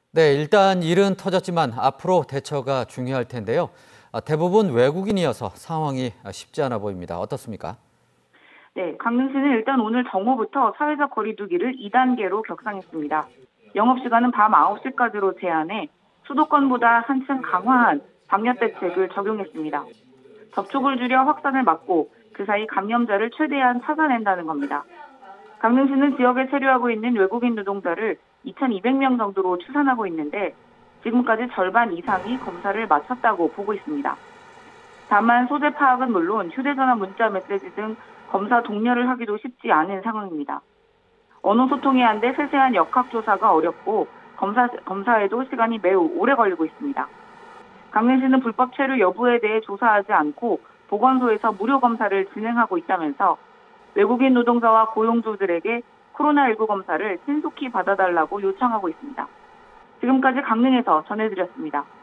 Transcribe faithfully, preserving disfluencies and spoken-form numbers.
네, 일단 일은 터졌지만 앞으로 대처가 중요할 텐데요. 아, 대부분 외국인이어서 상황이 쉽지 않아 보입니다. 어떻습니까? 네, 강릉시는 일단 오늘 정오부터 사회적 거리 두기를 이 단계로 격상했습니다. 영업시간은 밤 아홉 시까지로 제한해 수도권보다 한층 강화한 방역 대책을 적용했습니다. 접촉을 줄여 확산을 막고 그 사이 감염자를 최대한 찾아낸다는 겁니다. 강릉시는 지역에 체류하고 있는 외국인 노동자를 이천이백 명 정도로 추산하고 있는데 지금까지 절반 이상이 검사를 마쳤다고 보고 있습니다. 다만 소재 파악은 물론 휴대전화 문자 메시지 등 검사 독려를 하기도 쉽지 않은 상황입니다. 언어 소통이 안 돼 세세한 역학조사가 어렵고 검사, 검사에도 시간이 매우 오래 걸리고 있습니다. 강릉시는 불법 체류 여부에 대해 조사하지 않고 보건소에서 무료 검사를 진행하고 있다면서 외국인 노동자와 고용주들에게 코로나십구 검사를 신속히 받아달라고 요청하고 있습니다. 지금까지 강릉에서 전해드렸습니다.